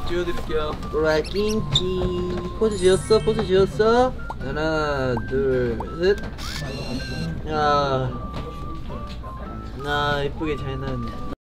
찍어드릴게요. 락킹키 포즈 지었어? 포즈 지었어? 하나 둘셋. 야, 나 이쁘게 잘 나왔네.